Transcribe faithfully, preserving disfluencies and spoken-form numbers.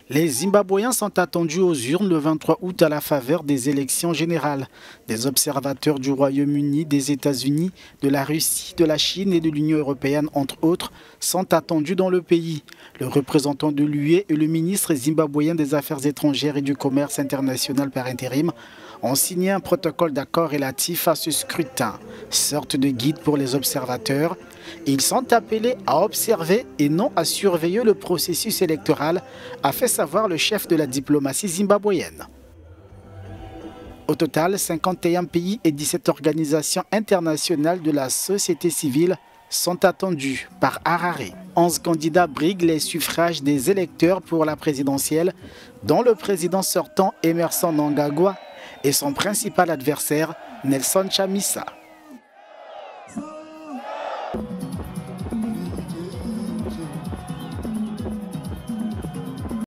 Les Zimbabwéens sont attendus aux urnes le vingt-trois août à la faveur des élections générales. Des observateurs du Royaume-Uni, des États-Unis, de la Russie, de la Chine et de l'Union européenne, entre autres, sont attendus dans le pays. Le représentant de l'U E et le ministre zimbabwéen des Affaires étrangères et du Commerce international par intérim ont signé un protocole d'accord relatif à ce scrutin, sorte de guide pour les observateurs. Ils sont appelés à observer et non à surveiller le processus électoral, a fait savoir le chef de la diplomatie zimbabwéenne. Au total, cinquante et un pays et dix-sept organisations internationales de la société civile sont attendus par Harare. onze candidats briguent les suffrages des électeurs pour la présidentielle, dont le président sortant Emmerson Mnangagwa et son principal adversaire Nelson Chamisa.